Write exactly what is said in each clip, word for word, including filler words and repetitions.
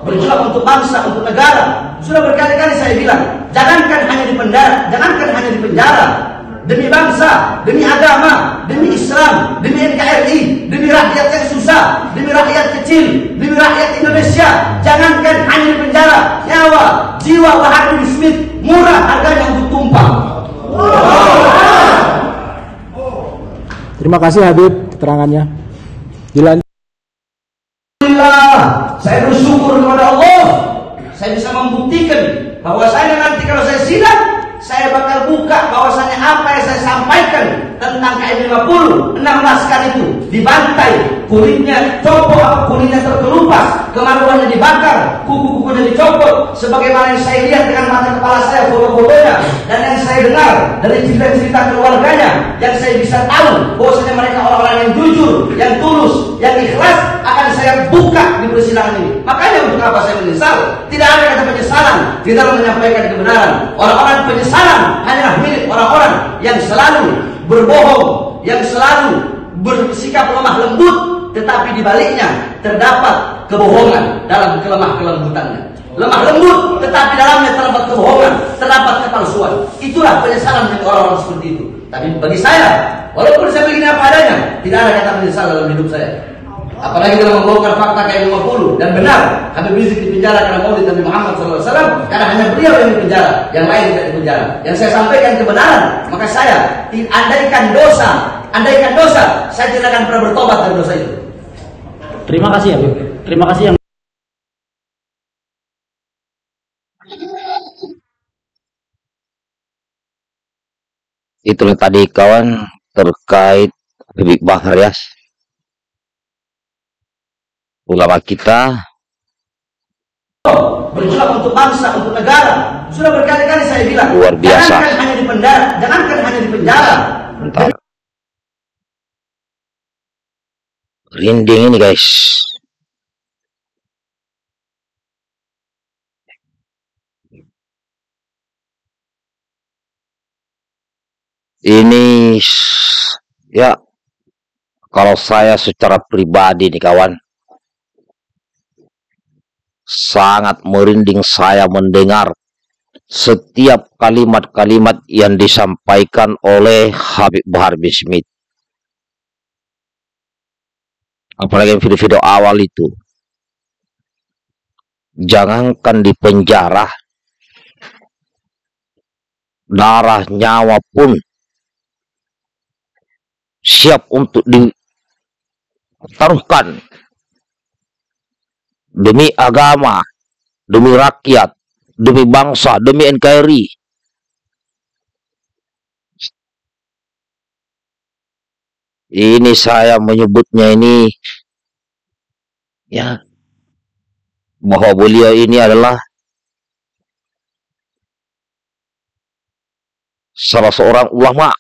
berjuang untuk bangsa, untuk negara. Sudah berkali-kali saya bilang, jangankan hanya di penjara, jangankan hanya di penjara, demi bangsa, demi agama, demi Islam, demi N K R I, demi rakyat yang susah, demi rakyat kecil, demi rakyat Indonesia. Jangankan hanya di penjara, nyawa, jiwa Bahar bin Smith murah harganya untuk tumpah. Terima kasih Habib keterangannya. Dilanjut. Alhamdulillah, saya bersyukur kepada Allah. Saya bisa membuktikan bahwa saya nanti kalau saya sidang, saya bakal buka bahwasannya apa yang saya sampaikan tentang K M lima puluh, enam laskar itu dibantai, kulitnya copot, kulitnya terkelupas, kemaluannya dibakar, kuku-kukunya dicopot, sebagaimana yang saya lihat dengan mata kepala saya foto-fotonya, dan yang saya dengar dari cerita-cerita keluarganya, yang saya bisa tahu bahwasanya mereka orang-orang yang jujur, yang tulus, yang ikhlas, akan saya buka di persidangan ini. Makanya untuk apa saya menyesal? Tidak ada kata penyesalan di dalam menyampaikan kebenaran. Orang-orang penyesalan hanyalah milik orang-orang yang selalu berbohong, yang selalu bersikap lemah lembut, tetapi di baliknya terdapat kebohongan dalam kelemah kelembutannya. Lemah lembut, tetapi dalamnya terdapat kebohongan, terdapat kepalsuan. Itulah penyesalan dari orang-orang seperti itu. Tapi bagi saya, walaupun saya begini apa adanya, tidak ada kata menyesal dalam hidup saya. Apalagi dalam membongkar fakta K M lima puluh. Dan benar, Habib Rizik dipenjara karena maulid Nabi Muhammad shallallahu alaihi wasallam, karena hanya beliau yang dipenjara, yang lain tidak dipenjara. Yang saya sampaikan kebenaran, maka saya andaikan dosa, andaikan dosa, saya tidak akan pernah bertobat dari dosa itu. Terima kasih Habib. Terima kasih yang Itulah tadi kawan terkait Habib Bahar ya, ulama kita berjuang untuk bangsa, untuk negara. Sudah berkali-kali saya bilang, luar biasa. Jangankan hanya di penjara, jangankan hanya di penjara. Bentar. Rinding ini guys. Ini ya, kalau saya secara pribadi nih kawan, sangat merinding saya mendengar setiap kalimat-kalimat yang disampaikan oleh Habib Bahar bin Smith. Apalagi video-video awal itu. Jangankan di penjara, darah nyawa pun siap untuk ditaruhkan demi agama, demi rakyat, demi bangsa, demi N K R I. Ini saya menyebutnya ini ya, bahwa beliau ini adalah salah seorang ulama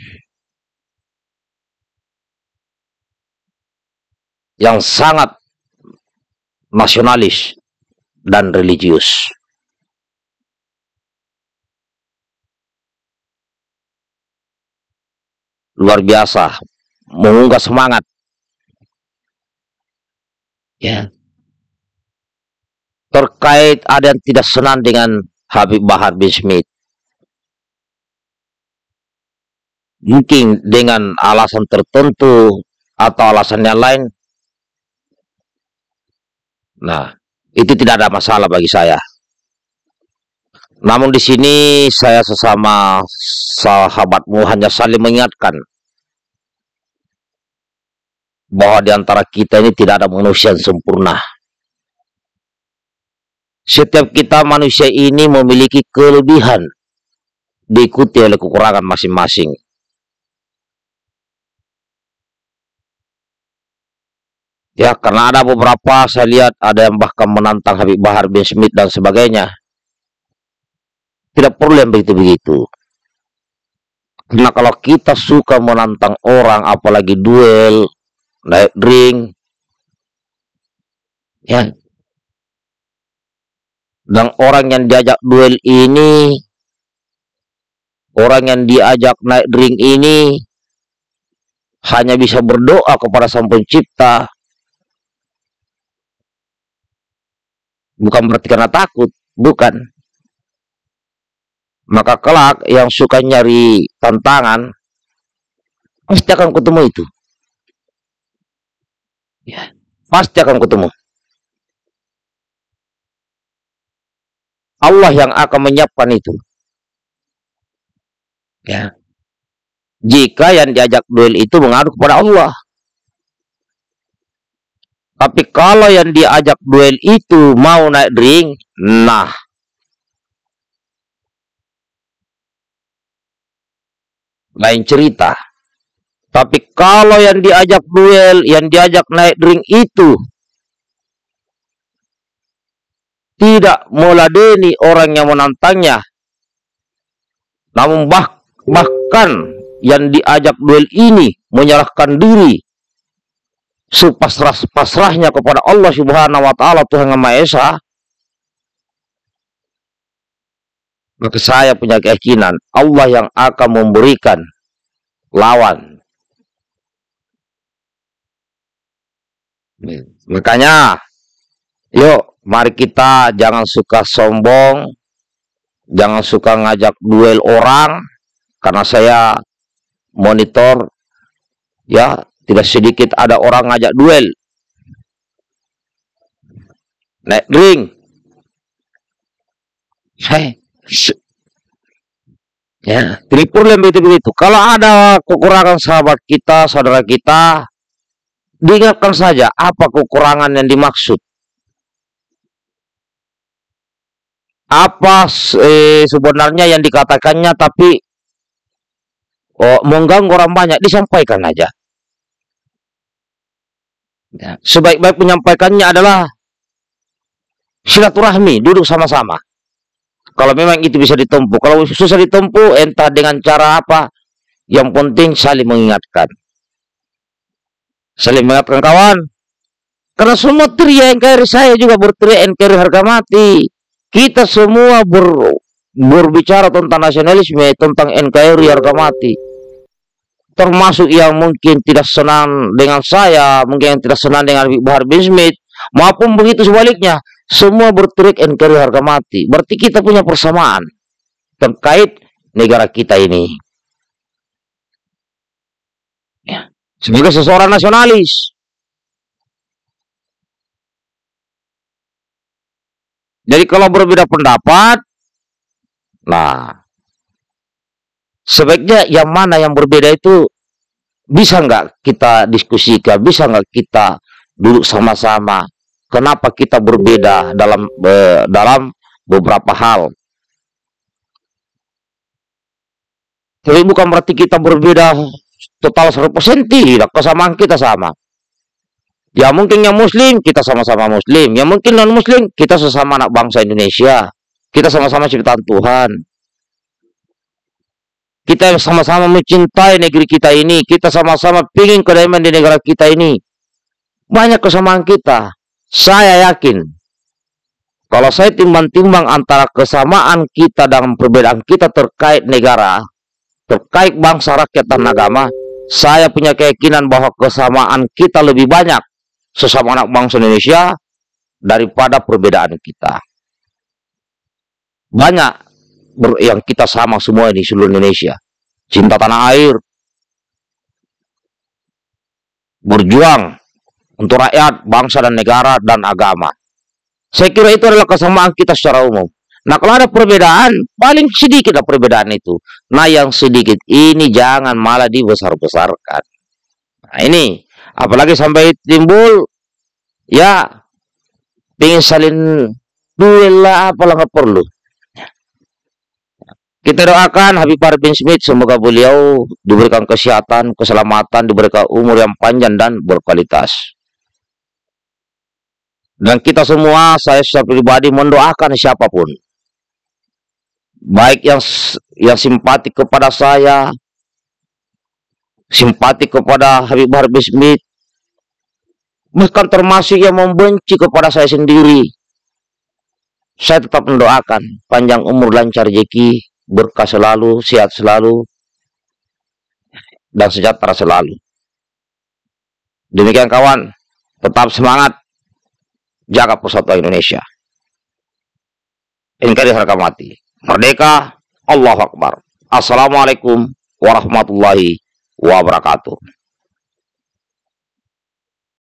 yang sangat nasionalis dan religius. Luar biasa, mengunggah semangat. Ya. Terkait ada yang tidak senang dengan Habib Bahar bin Smith. Mungkin dengan alasan tertentu atau alasan yang lain. Nah, itu tidak ada masalah bagi saya. Namun di sini saya sesama sahabatmu hanya saling mengingatkan bahwa di antara kita ini tidak ada manusia yang sempurna. Setiap kita manusia ini memiliki kelebihan, diikuti oleh kekurangan masing-masing. Ya, karena ada beberapa saya lihat ada yang bahkan menantang Habib Bahar bin Smith dan sebagainya. Tidak perlu yang begitu-begitu. Karena kalau kita suka menantang orang, apalagi duel, naik ring, ya, dan orang yang diajak duel ini, orang yang diajak naik ring ini, hanya bisa berdoa kepada Sang Pencipta Bukan berarti karena takut, bukan. Maka kelak yang suka nyari tantangan pasti akan ketemu itu. Ya, pasti akan ketemu. Allah yang akan menyiapkan itu. Ya. Jika yang diajak duel itu mengadu kepada Allah. Tapi kalau yang diajak duel itu mau naik ring, nah, lain cerita. Tapi kalau yang diajak duel, yang diajak naik ring itu tidak meladeni orang yang menantangnya, namun bah bahkan yang diajak duel ini menyerahkan diri sepasrah-pasrahnya kepada Allah Subhanahu wa taala, Tuhan Yang Maha Esa, maka saya punya keyakinan Allah yang akan memberikan lawan. Makanya yuk mari kita jangan suka sombong, jangan suka ngajak duel orang, karena saya monitor ya, tidak sedikit ada orang ngajak duel, naik ring. Saya, ya, ini problem begitu-begitu. Kalau ada kekurangan sahabat kita, saudara kita, diingatkan saja apa kekurangan yang dimaksud. Apa eh, sebenarnya yang dikatakannya, tapi oh, mengganggu orang banyak, disampaikan aja. Ya, sebaik-baik menyampaikannya adalah silaturahmi, duduk sama-sama. Kalau memang itu bisa ditempuh, kalau susah ditempuh, entah dengan cara apa, yang penting saling mengingatkan. Saling mengingatkan kawan. Karena semua teriak N K R I, saya juga berteriak N K R I harga mati. Kita semua ber, berbicara tentang nasionalisme, tentang N K R I harga mati. Termasuk yang mungkin tidak senang dengan saya, mungkin yang tidak senang dengan Bahar bin Smith, maupun begitu sebaliknya, semua berteriak N K R I harga mati. Berarti kita punya persamaan terkait negara kita ini. Ya. Sebagai seseorang nasionalis. Jadi kalau berbeda pendapat, nah, sebaiknya yang mana yang berbeda itu bisa nggak kita diskusikan, bisa nggak kita duduk sama-sama. Kenapa kita berbeda dalam eh, dalam beberapa hal? Tapi bukan berarti kita berbeda total seratus persen, tidak, kesamaan kita sama. Ya mungkin yang muslim, kita sama-sama muslim. Yang mungkin non-muslim, kita sesama anak bangsa Indonesia. Kita sama-sama ciptaan Tuhan. Kita sama-sama mencintai negeri kita ini. Kita sama-sama ingin kedamaian di negara kita ini. Banyak kesamaan kita. Saya yakin, kalau saya timbang-timbang antara kesamaan kita dan perbedaan kita terkait negara, terkait bangsa, rakyat, dan agama, saya punya keyakinan bahwa kesamaan kita lebih banyak sesama anak bangsa Indonesia daripada perbedaan kita. Banyak yang kita sama semua di seluruh Indonesia. Cinta tanah air, berjuang untuk rakyat, bangsa, dan negara, dan agama. Saya kira itu adalah kesamaan kita secara umum. Nah, kalau ada perbedaan, paling sedikit ada perbedaan itu. Nah, yang sedikit ini jangan malah dibesar-besarkan. Nah, ini apalagi sampai timbul ya pengen saling duel lah, apalah nggak perlu. Kita doakan Habib Bahar bin Smith, semoga beliau diberikan kesehatan, keselamatan, diberikan umur yang panjang dan berkualitas. Dan kita semua, saya secara pribadi mendoakan siapapun, baik yang yang simpati kepada saya, simpati kepada Habib Bahar bin Smith, bahkan termasuk yang membenci kepada saya sendiri, saya tetap mendoakan panjang umur, lancar rezeki, berkah selalu, sehat selalu, dan sejahtera selalu. Demikian kawan, tetap semangat, jaga persatuan Indonesia. N K R I harga mati. Merdeka, Allahu Akbar. Assalamualaikum warahmatullahi wabarakatuh.